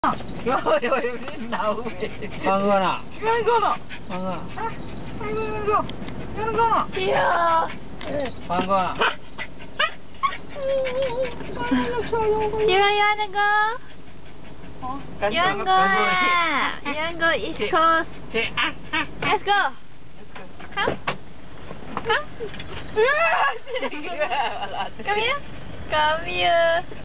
Mangono. Mangono. Mangono. Mango. Mangono. Iya. Mangono. You wanna go? You wanna go? You wanna go East Coast? Let's go. Come. Come. Come here. Come here.